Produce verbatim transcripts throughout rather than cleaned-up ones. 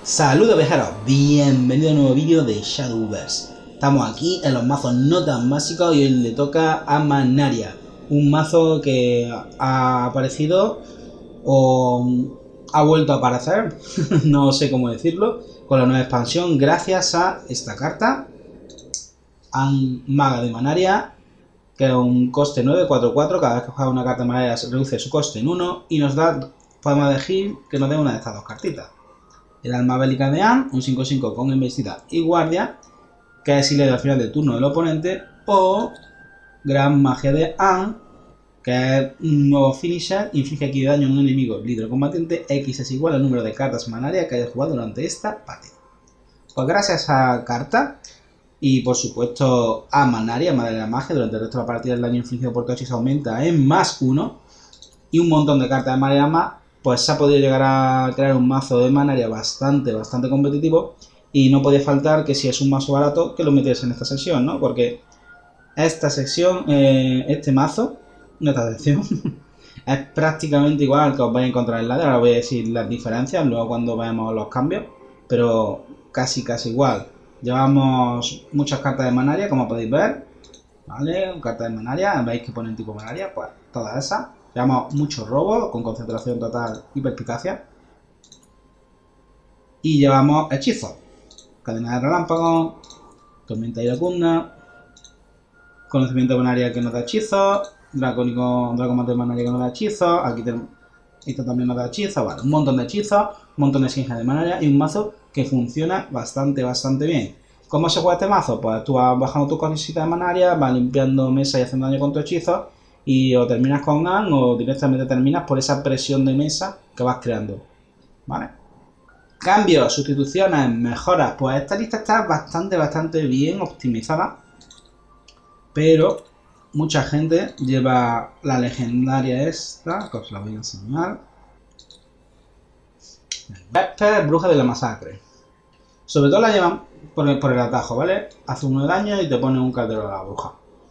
Saludos viajeros, bienvenido a un nuevo vídeo de Shadowverse. Estamos aquí en los mazos no tan básicos y hoy le toca a Manaria, un mazo que ha aparecido o ha vuelto a aparecer, no sé cómo decirlo, con la nueva expansión gracias a esta carta, An Maga de Manaria, que es un coste nueve cuatro cuatro, cada vez que juega una carta de Manaria se reduce su coste en uno y nos da, podemos elegir que nos dé una de estas dos cartitas. El alma bélica de An, un cinco cinco con embestida y guardia, que es ile al final del turno del oponente, o gran magia de An, que es un nuevo finisher, inflige aquí daño a un enemigo líder combatiente, X es igual al número de cartas Manaria que haya jugado durante esta partida. Pues gracias a esa carta, y por supuesto a Manaria, madre de la magia, durante el resto de la partida el daño infligido por tu hechizo aumenta en más uno, y un montón de cartas de Manaria más, pues se ha podido llegar a crear un mazo de Manaria bastante, bastante competitivo, y no podía faltar que si es un mazo barato, que lo metes en esta sección, ¿no? Porque esta sección, eh, este mazo, esta sección, es prácticamente igual al que os vais a encontrar en la de, ahora voy a decir las diferencias, luego cuando veamos los cambios, pero casi casi igual. Llevamos muchas cartas de Manaria, como podéis ver, ¿vale? Cartas de Manaria, veis que ponen tipo Manaria, pues todas esas. Llevamos mucho robo, con concentración total y perspicacia. Y llevamos hechizos. Cadena de relámpago, tormenta iracunda, conocimiento de Manaria que nos da hechizos, dracónico, dragomate de Manaria que nos da hechizos, aquí tenemos, esto también nos da hechizos, vale, un montón de hechizos, un montón de sinergias de Manaria y un mazo que funciona bastante, bastante bien. ¿Cómo se juega este mazo? Pues tú vas bajando tus cositas de Manaria, vas limpiando mesa y haciendo daño con tus hechizos, y o terminas con An o directamente terminas por esa presión de mesa que vas creando, ¿vale? Cambios, sustituciones, mejoras, pues esta lista está bastante, bastante bien optimizada, pero mucha gente lleva la legendaria esta, que os la voy a enseñar. Vesper, bruja de la masacre. Sobre todo la llevan por el, por el atajo, ¿vale? Hace uno de daño y te pone un caldero a la bruja.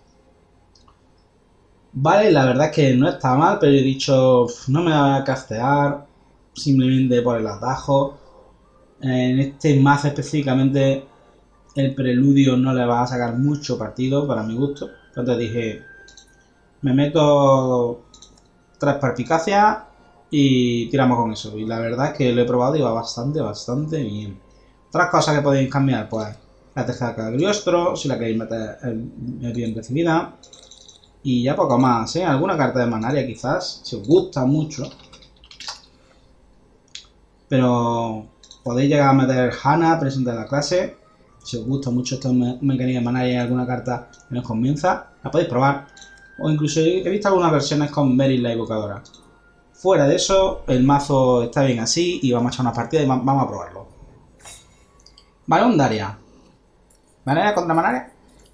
Vale, la verdad es que no está mal, pero he dicho, no me la voy a castear simplemente por el atajo. En este mazo específicamente el preludio no le va a sacar mucho partido para mi gusto. Entonces dije, me meto tres perspicacias y tiramos con eso. Y la verdad es que lo he probado y va bastante, bastante bien. Otras cosas que podéis cambiar, pues la tercera Cagliostro, si la queréis meter es bien recibida. Y ya poco más, ¿eh? Alguna carta de Manaria quizás, si os gusta mucho. Pero podéis llegar a meter Hana, presente de la clase. Si os gusta mucho esta me mecánica de Manaria y alguna carta que nos convenza, la podéis probar. O incluso he visto algunas versiones con Meryl la evocadora. Fuera de eso, el mazo está bien así y vamos a echar una partida y vamos a probarlo. Vale, un Daria. ¿Manaria contra Manaria?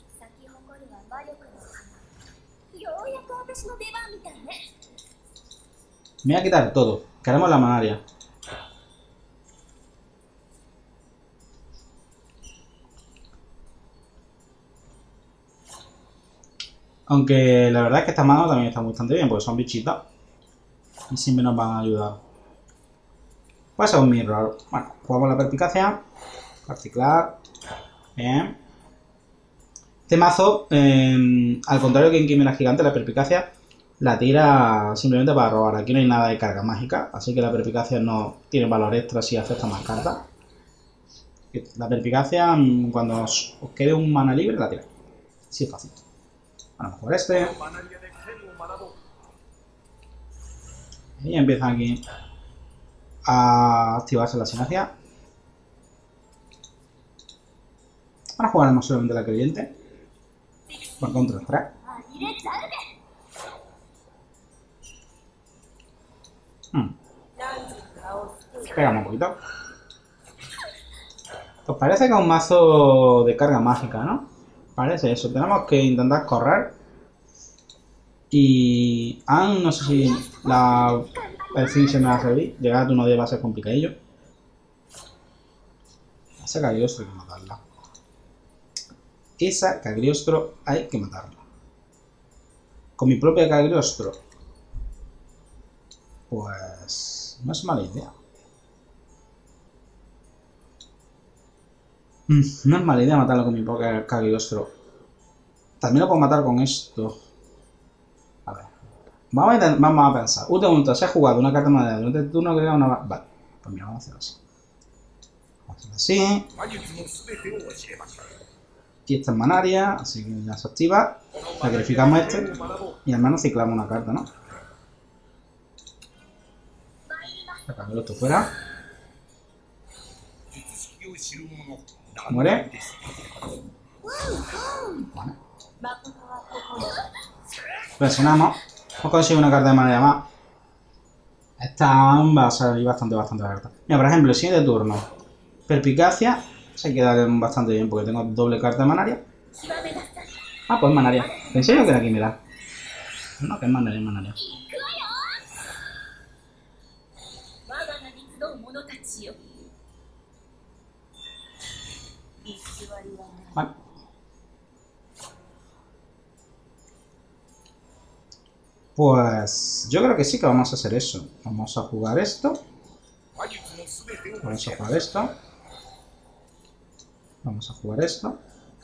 Me voy a quitar todo. Queremos la Manaria. Aunque la verdad es que esta mano también está bastante bien, porque son bichitas. Y siempre nos van a ayudar. Puede ser un mirror. Bueno, jugamos la perspicacia. Reciclar. Bien. Este mazo, eh, al contrario que en Quimera Gigante, la perspicacia la tira simplemente para robar. Aquí no hay nada de carga mágica, así que la perspicacia no tiene valor extra si afecta más cartas. La perspicacia, cuando os, os quede un mana libre, la tira. Así es fácil. Vamos a jugar este. Y empiezan aquí a activarse la sinergia. Ahora jugaremos solamente la creyente. Por contra tres. Hmm. Pegamos un poquito. Pues parece que es un mazo de carga mágica, ¿no? Parece eso. Tenemos que intentar correr. Y... Ah, no sé si la... el fin se me va a servir. Llegar a turno diez va a ser complicadillo. Esa Cagliostro hay que matarla. Esa Cagliostro hay que matarla. Con mi propia Cagliostro. Pues... no es mala idea. Mm, no es mala idea matarlo con mi Poké Cagliostro. También lo puedo matar con esto. A ver. Vamos a, vamos a pensar. Un segundo, se ha jugado una carta de madera durante el turno que queda una... Vale. Pues mira, vamos a hacerlo así. Vamos a hacerlo así. Aquí está en Manaria, así que ya se activa. Sacrificamos este. Y al menos ciclamos una carta, ¿no? Sacamos esto fuera. Muere. Vale. Presionamos. Hemos conseguido una carta de manera más. Esta va a salir bastante, bastante barata. Mira, por ejemplo, el siguiente turno. Perspicacia. Se queda bastante bien porque tengo doble carta de Manaria. Ah, pues Manaria. Pensé yo que era aquí, mira. No, que es Manaria, es Manaria. Vale. Pues yo creo que sí que vamos a hacer eso. Vamos a jugar esto. Vamos a jugar esto. Vamos a jugar esto.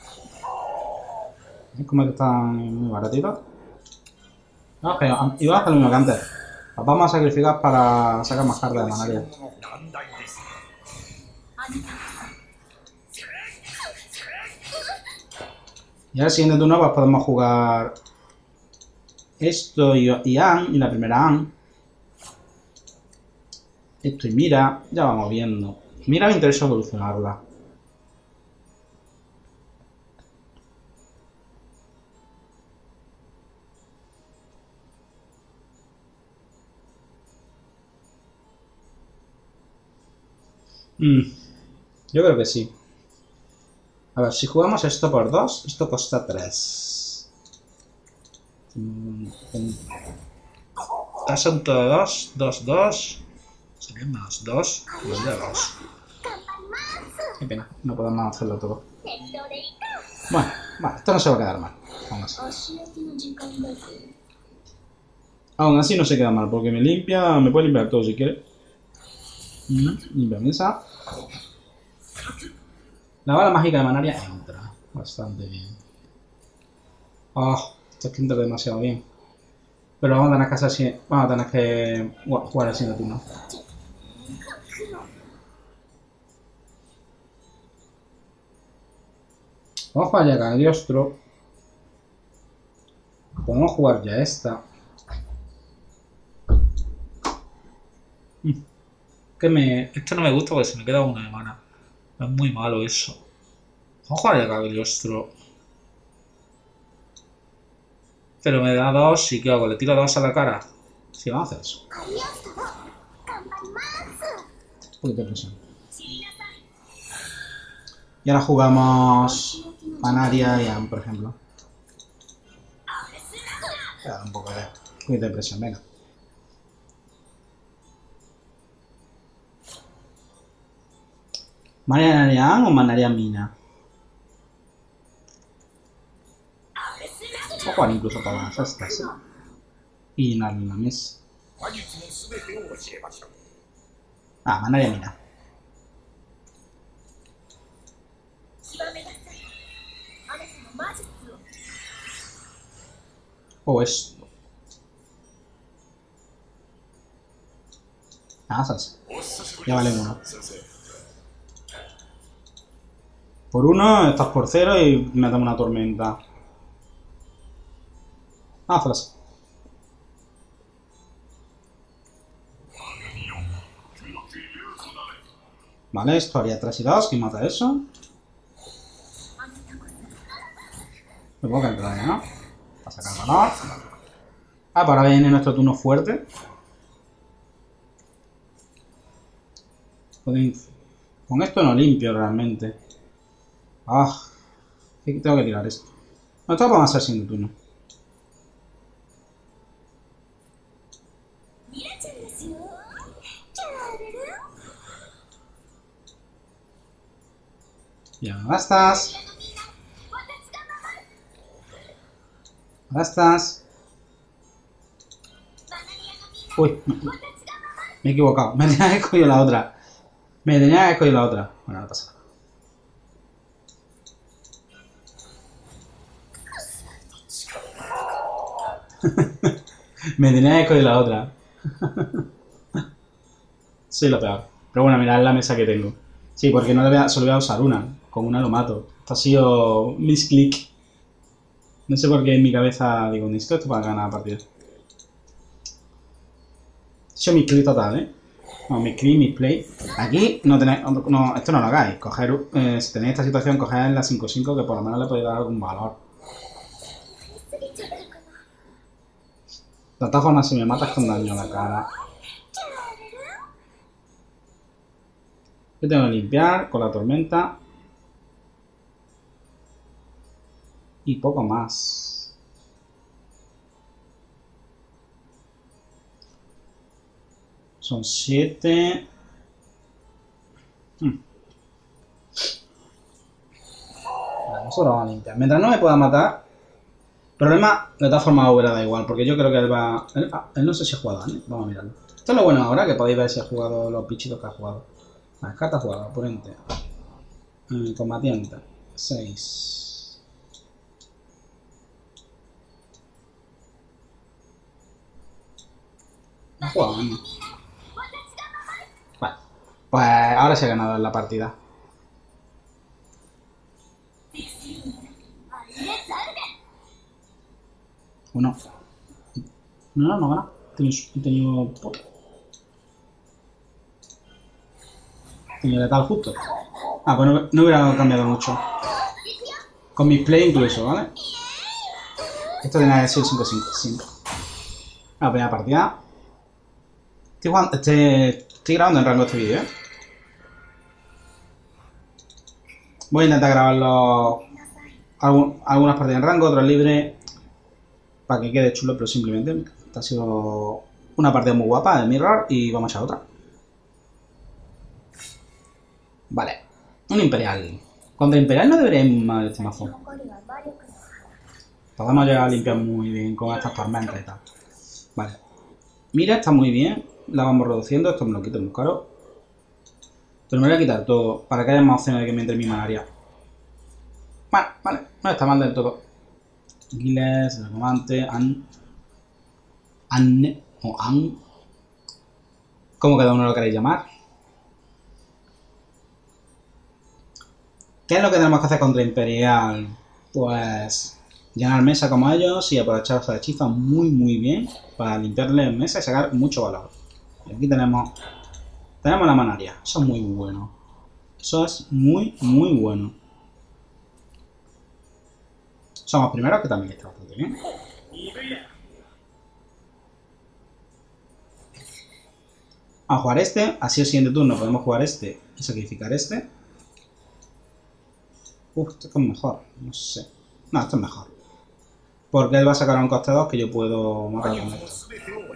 Es como que están muy baratitos. No, pero iba a hacer lo mismo que antes. Las vamos a sacrificar para sacar más cartas de Manaria. Y al siguiente turno pues podemos jugar esto y, y An, y la primera An. Esto y Mira, ya vamos viendo. Mira, me interesa evolucionarla. Mm, yo creo que sí. A ver, si jugamos esto por dos, esto cuesta tres. Asunto dos, dos, dos. Serían más dos. Pues ya dos. Qué pena, no podemos hacerlo todo. Bueno, vale, esto no se va a quedar mal. Aún así. Aún así no se queda mal, porque me limpia, me puede limpiar todo si quiere. Limpia mesa. La bala mágica de Manaria entra bastante bien. Oh, esto es que entra demasiado bien. Pero vamos a tener que hacer así. Vamos a tener que jugar así en el turno. Vamos a jugar ya Cagliostro. Podemos jugar ya esta. Que me... Esto no me gusta porque se me queda una de mana. Es muy malo eso. Vamos a jugar ya Cagliostro. Pero me da dos y ¿qué hago? ¿Le tiro dos a la cara? Sí, vamos a hacer eso. Un poquito de presión. Y ahora jugamos Manaria y Am, por ejemplo. Voy a dar un poco de, un poquito de presión, venga. ¿Manaria Am o Manaria Mina? Voy a jugar incluso para las estas, ¿eh? Y llenarle la mesa. Ah, Manaria Mina. O esto. Ah, salsa. Ya vale uno. Por uno, estás por cero y me da una tormenta. Ah, salsa. Vale, esto haría tres y dos. ¿Quién mata eso? Me puedo caer todavía, ¿no? Para sacar valor. Ah, para ahora viene nuestro turno fuerte. Con esto no limpio realmente. Ah, tengo que tirar esto. No, esto vamos a hacer sin turno. Ya, bastas. Bastas. Uy, me, me he equivocado. Me tenía que escoger la otra. Me tenía que escoger la otra. Bueno, no pasa nada. Me tenía que escoger la otra. Soy lo peor. Pero bueno, mirad la mesa que tengo. Sí, porque no le voy a, solo voy a usar una. Con una lo mato. Esto ha sido misclick. No sé por qué en mi cabeza digo, necesito esto para ganar la partida. Ha sido misclick total, ¿eh? No, misclick, misplay. Aquí no tenéis... No, esto no lo hagáis. Coger, eh, si tenéis esta situación, coged la cinco cinco que por lo menos le podéis dar algún valor. De todas formas, si me matas con daño a la cara... Yo tengo que limpiar con la tormenta. Y poco más. Son siete. Hmm. Vale, nosotros vamos a limpiar. Mientras no me pueda matar. Problema, de todas formas, hubiera da igual. Porque yo creo que él va. Él, ah, él no sé si ha jugado, ¿eh? Vamos a mirarlo. Esto es lo bueno ahora, que podéis ver si ha jugado los bichitos que ha jugado. Las cartas jugadas, oponente. Eh, combatiente. seis. No ha jugado, ¿no? Vale. Pues ahora se ha ganado en la partida. ¿O no? No, no, no gana. He tenido... Tenía letal justo. Ah, pues no, no hubiera cambiado mucho. Con mis play incluso, ¿vale? Esto tenía que ser cinco cinco. cinco. La primera partida. Estoy, jugando, este, estoy grabando en rango este vídeo, ¿eh? Voy a intentar grabarlo algún, algunas partidas en rango, otras libres. Para que quede chulo, pero simplemente esta ha sido una partida muy guapa de Mirror y vamos a otra. Vale, un Imperial. Contra Imperial no debería ir mal este mazo. Podemos llegar a limpiar muy bien con estas tormentas y tal. Vale. Mira, está muy bien. La vamos reduciendo. Esto me lo quito muy caro. Pero me voy a quitar todo para que haya más opciones de que me entre mi manaria. Vale, vale. No está mal del todo. Giles, el comandante, An. Anne o An. ¿Cómo cada uno lo queréis llamar? ¿Qué es lo que tenemos que hacer contra Imperial? Pues llenar mesa como ellos y aprovechar esa hechiza muy muy bien para limpiarle mesa y sacar mucho valor. Y aquí tenemos tenemos la manaria. Eso es muy bueno. Eso es muy muy bueno. Somos primeros, que también está bastante bien. A jugar este, así el siguiente turno podemos jugar este y sacrificar este. Uf, esto es mejor, no sé. No, esto es mejor. Porque él va a sacar a un coste dos que yo puedo matar con esto.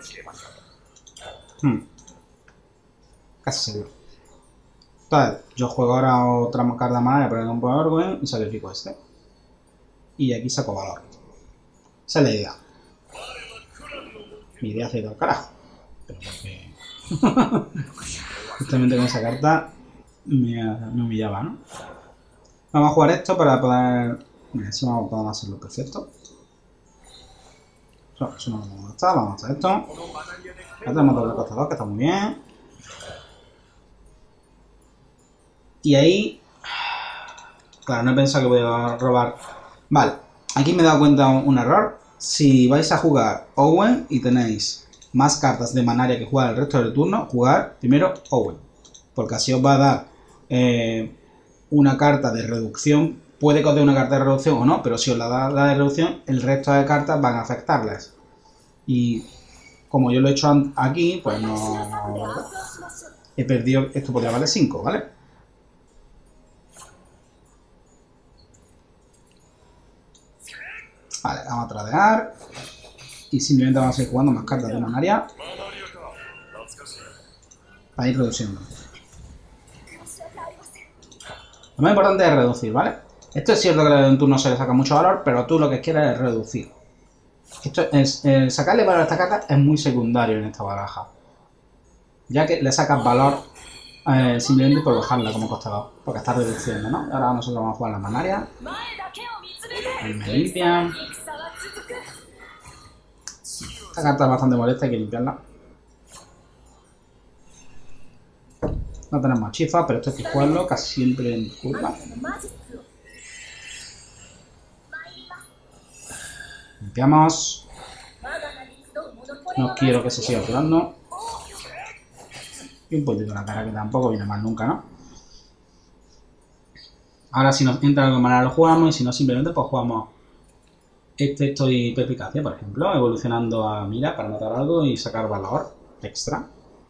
Hmm. Casi seguro. Entonces, yo juego ahora otra carta de manera para un Orguen y sacrifico este. Y aquí saco valor. Esa es la idea. Mi idea ha sido al carajo. Pero porque... justamente con esa carta me, me humillaba, ¿no? Vamos a jugar esto para poder... Mira, si vamos a hacerlo perfecto. Eso, eso no lo vamos a gastar, vamos a hacer esto. Ya tenemos doble coste dos, que está muy bien. Y ahí... Claro, no he pensado que voy a robar... Vale, aquí me he dado cuenta un, un error. Si vais a jugar Owen y tenéis más cartas de Manaria que jugar el resto del turno, jugar primero Owen. Porque así os va a dar... Eh, una carta de reducción, puede que os dé una carta de reducción o no, pero si os la da la de reducción, el resto de cartas van a afectarles. Y como yo lo he hecho aquí, pues no... He perdido, esto podría valer cinco, ¿vale? Vale, vamos a tradear. Y simplemente vamos a ir jugando más cartas de Manaria para ir reduciendo. Lo más importante es reducir, ¿vale? Esto es cierto que en un turno se le saca mucho valor, pero tú lo que quieres es reducir. Esto es, el sacarle valor a esta carta es muy secundario en esta baraja. Ya que le sacas valor eh, simplemente por bajarla como costado, porque está reduciendo, ¿no? Ahora nosotros vamos a jugar la Manaria. Ahí me limpian. Esta carta es bastante molesta, hay que limpiarla. No tenemos hechizos, pero esto hay que jugarlo casi siempre en curva. Limpiamos. No quiero que se siga curando. Y un poquito en la cara, que tampoco viene mal nunca, ¿no? Ahora si nos entra algo de manera lo jugamos, y si no simplemente pues jugamos este estoy perspicacia, por ejemplo, evolucionando a mira para matar algo y sacar valor extra.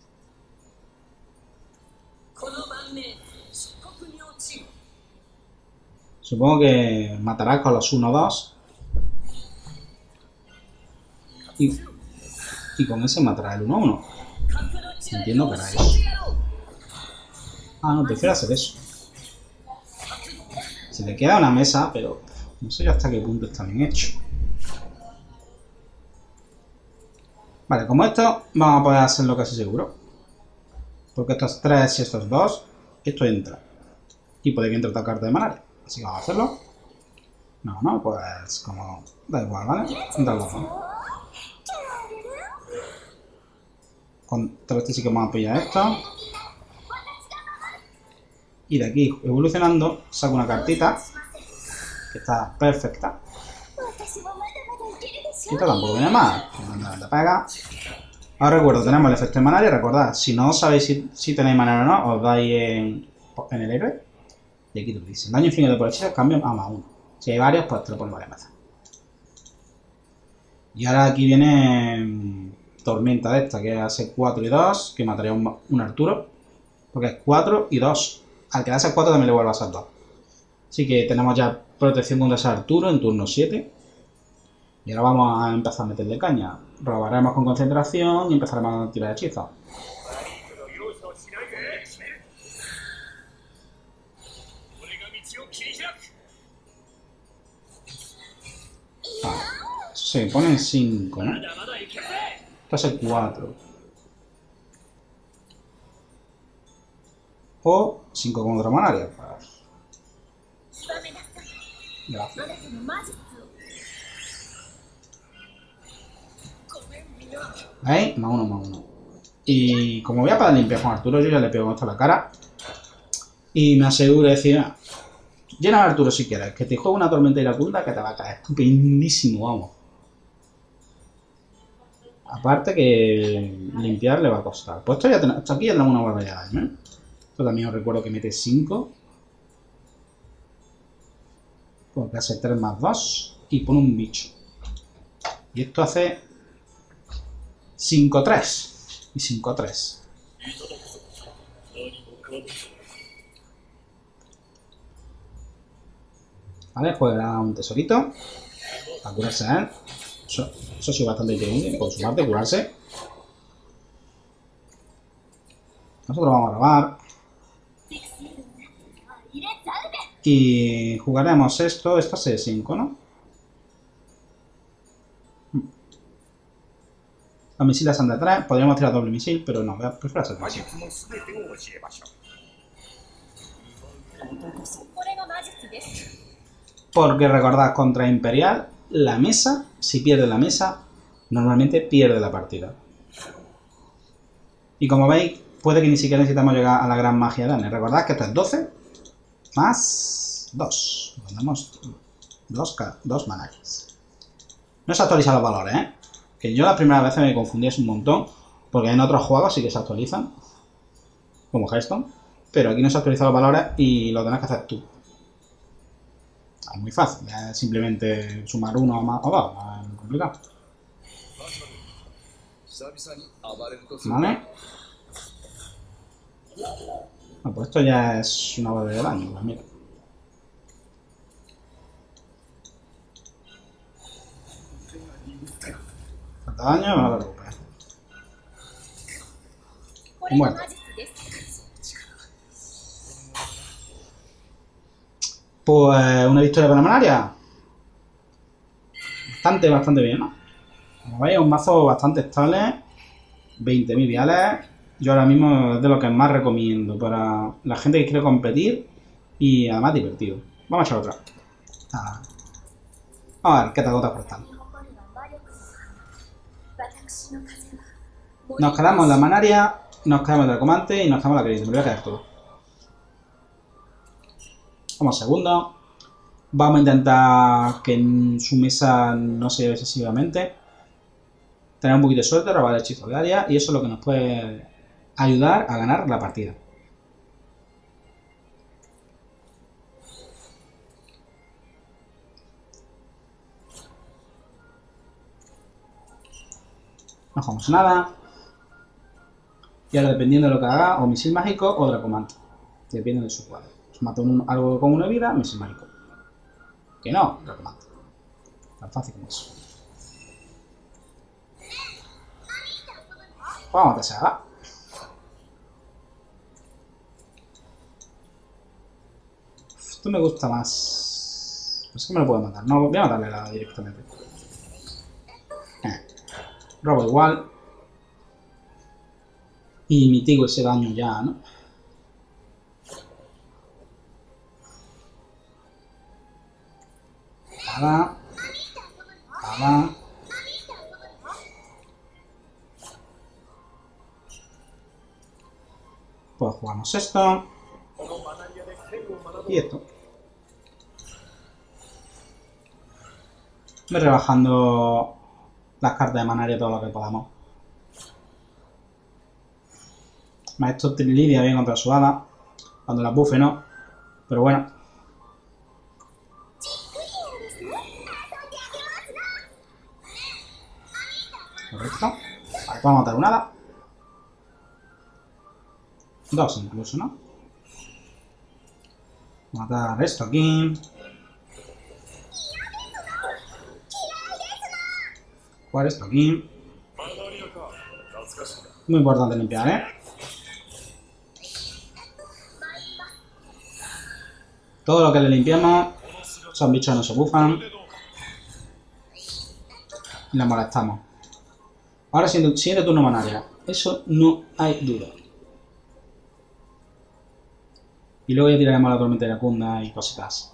Supongo que matará con los uno dos. Y, y con ese matará el uno uno. Entiendo que era eso. Ah, no, prefiero hacer eso. Se le queda una mesa, pero no sé hasta qué punto está bien hecho. Vale, como esto, vamos a poder hacerlo casi seguro. Porque estos tres y estos dos, esto entra. Y puede que entre otra carta de Manaria. Así que vamos a hacerlo. No, no, pues como... Da igual, ¿vale? Entra los dos. Contra este sí que vamos a pillar esto. Y de aquí, evolucionando, saco una cartita. Que está perfecta. Esto tampoco viene mal. La pega. Ahora recuerdo, tenemos el efecto de Manaria. Recordad, si no sabéis si, si tenéis Manaria o no, os dais en, en el héroe. Y aquí te lo dice. Daño infinito por hechizos, cambio a más uno. Si hay varios, pues te lo pones varias veces. Y ahora aquí viene tormenta de esta, que hace cuatro y dos, que mataría un, un Arturo. Porque es cuatro y dos. Al quedarse a cuatro también le vuelve a ser dos. Así que tenemos ya protección contra ese Arturo en turno siete. Y ahora vamos a empezar a meterle caña. Robaremos con concentración y empezaremos a tirar hechizos. Vale. Se ponen cinco, ¿no? Esto es el cuatro. O cinco contra Manaria. Gracias. ¿Veis? Más uno, más uno. Y como voy a poder limpiar con Arturo, yo ya le pego con esto a la cara. Y me aseguro de decir, ah, llena a Arturo si quieres, que te juegue una tormenta iracunda que te va a caer. Estupendísimo, vamos. Aparte que limpiar le va a costar. Pues esto ya tenemos, esto aquí ya tenemos una barbaridad de daño, ¿eh? Esto también os recuerdo que mete cinco. Porque hace tres más dos. Y pone un bicho. Y esto hace cinco tres. Y cinco tres. Vale, juega un tesorito. Para curarse a él. Eso, eso sí, bastante inteligente. Por su parte, curarse. Nosotros vamos a robar. Y jugaremos esto. Esto hace cinco, ¿no? Los misiles son de tres. Podríamos tirar doble misil, pero no, prefiero hacer misil. Porque recordad, contra Imperial, la mesa, si pierde la mesa, normalmente pierde la partida. Y como veis, puede que ni siquiera necesitamos llegar a la gran magia de Dane. Recordad que esto es doce más dos. Tenemos dos manarias. No se actualizan los valores, ¿eh? Que yo las primeras veces me confundí un montón, porque en otros juegos sí que se actualizan, como Hearthstone, pero aquí no se actualizan los valores y lo tenés que hacer tú. Es muy fácil, es simplemente sumar uno o más o dos, no es muy complicado. Vale. Bueno, pues esto ya es una barbaridad de daño, pues mira. Falta daño, no lo preocupes. Muerto. Pues una victoria para Manaria. Bastante, bastante bien, ¿no? Como veis, un mazo bastante estable. veinte mil viales. Yo ahora mismo es de lo que más recomiendo para la gente que quiere competir y además divertido. Vamos a echar otra. Ah. Vamos a ver qué te agotas por tanto. Nos quedamos la Manaria, nos quedamos el Dracomante y nos quedamos la Credit. Me lo voy a quedar todo. Vamos segundo. Vamos a intentar que en su mesa no se lleve excesivamente. Tener un poquito de suerte, robar el hechizo de área. Y eso es lo que nos puede ayudar a ganar la partida. No jugamos nada. Y ahora, dependiendo de lo que haga, o misil mágico o Dracomante. Depende de su cuadro. Si mata un, algo con una vida, misil mágico. Que no, Dracomante. Tan fácil como eso. Vamos a hacer, va. Esto me gusta más. Pues que me lo puedo matar. No, voy a matarle la directamente. Eh. Robo igual. Y mitigo ese daño ya, ¿no? Nada. Nada. Pues jugamos esto. Y esto. Voy rebajando las cartas de Manaria todo lo que podamos. Esto lidia bien contra su hada. Cuando la buffe no. Pero bueno. Correcto. Vale, podemos matar una hada. Dos incluso, ¿no? Matar esto aquí. Jugar esto aquí. Muy importante limpiar, ¿eh? Todo lo que le limpiamos, son bichos que no se bufan. Y la molestamos. Ahora siguiente, siguiente turno Manaria. Eso no hay duda. Y luego ya tiraremos la tormenta iracunda y cositas.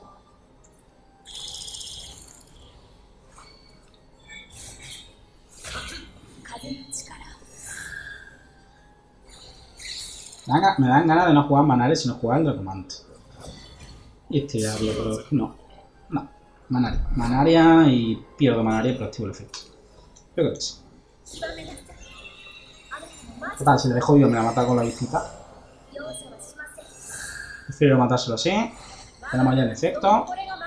Me dan ganas de no jugar Manaria, sino jugar el Dracomante. Y estirarlo, pero no. No. Manaria. Manaria y pierdo Manaria, pero activo el efecto. Yo creo que sí. Total, si le dejo vivo me la mata con la visita. Prefiero matárselo así. Tenemos ya el efecto.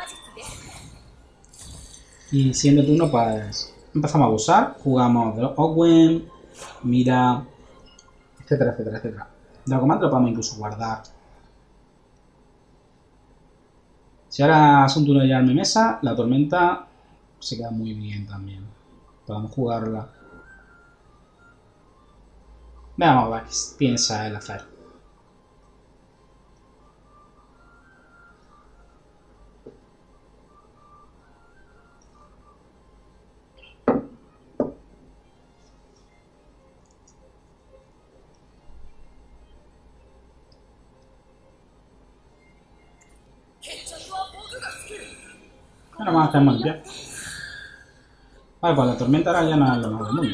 Y siguiente turno, pues empezamos a abusar. Jugamos de Owen, Mira, etcétera, etcétera, etcétera. Dracomante lo podemos incluso guardar. Si ahora es un turno de llevarme mesa, la tormenta se queda muy bien también. Podemos jugarla. Veamos a ver qué piensa el hacer. Ahora vamos a estar limpiar. Vale, pues la tormenta ahora ya no es lo mejor del mundo.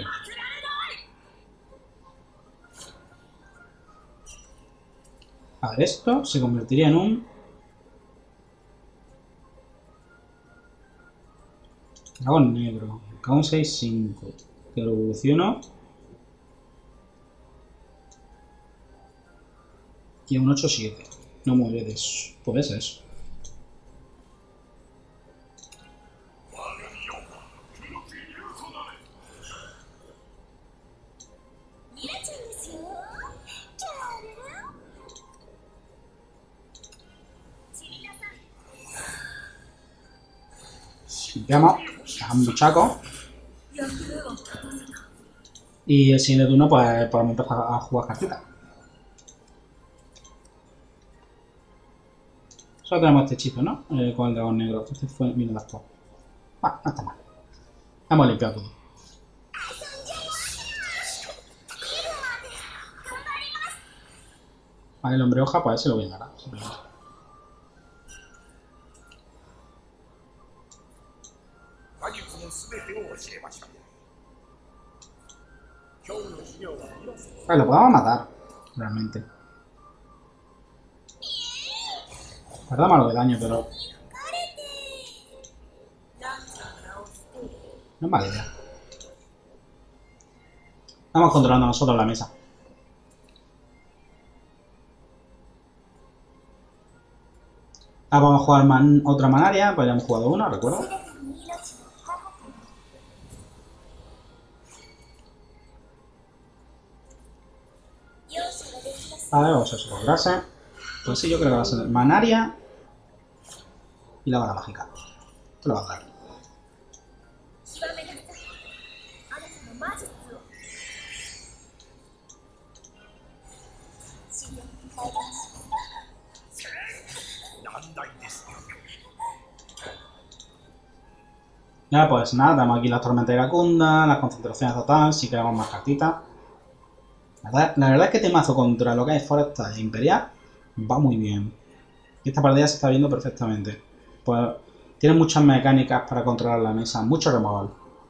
A ver, esto se convertiría en un dragón negro. K un seis cinco. Que lo evoluciono. Y a un ocho siete. No mueve de eso. Puede ser eso. Limpiamos, a un buchaco. Y el siguiente turno, pues podemos empezar a jugar cartitas. Solo tenemos este hechizo, ¿no? Eh, con el dragón negro. Este fue, vino después. Ah, no está mal. Hemos limpiado todo. Vale, el hombre hoja, pues ese lo voy a ganar. Simplemente. Vale, lo podemos matar, realmente. Verdad malo de daño, pero... no es mala idea. Estamos controlando nosotros la mesa. Ahora vamos a jugar man, otra manaria, pues ya hemos jugado una, recuerdo. Vale, vamos a asegurarse. Pues sí, yo creo que va a ser manaria y la vara mágica. Te lo va a dar. Ya, pues nada, tenemos aquí las tormentas iracundas, las concentraciones total, si queremos más cartitas. La verdad, la verdad es que este mazo contra lo que es Foresta e Imperial va muy bien. Esta partida se está viendo perfectamente. Pues tiene muchas mecánicas para controlar la mesa, mucho removal.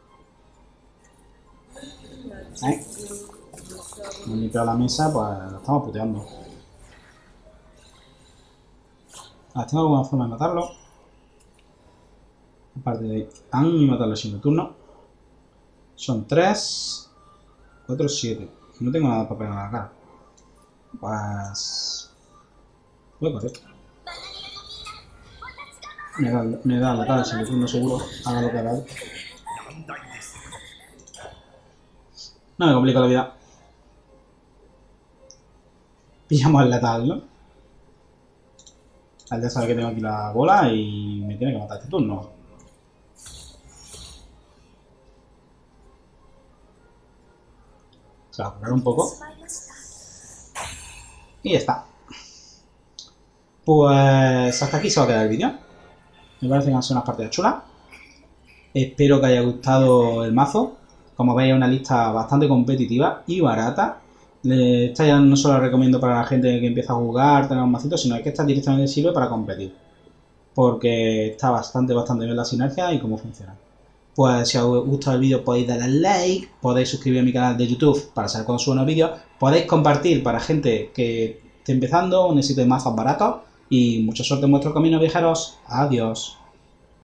¿Eh? Hemos limpiado la mesa, pues lo estamos puteando. Ah, ¿tengo alguna forma de matarlo? Aparte de han y matarlo sin turno. Son tres, cuatro, siete. No tengo nada para pegar a la cara. Pues... voy a correr. Me da, me da la cara sin turno seguro. Haga lo que haga. No me complico la vida. Pillamos el letal, ¿no? Él ya sabe que tengo aquí la bola y me tiene que matar este turno. Se va a curar un poco. Y ya está. Pues hasta aquí se va a quedar el vídeo. Me parece que han sido unas partidas chulas. Espero que haya gustado el mazo. Como veis, es una lista bastante competitiva y barata. Esta ya no solo la recomiendo para la gente que empieza a jugar, tener un macito, sino que esta directamente sirve para competir. Porque está bastante, bastante bien la sinergia y cómo funciona. Pues si os gusta el vídeo podéis darle al like, podéis suscribiros a mi canal de YouTube para saber cuando subo nuevos vídeos, podéis compartir para gente que esté empezando o necesite mazos baratos y mucha suerte en vuestro camino, viajeros. Adiós.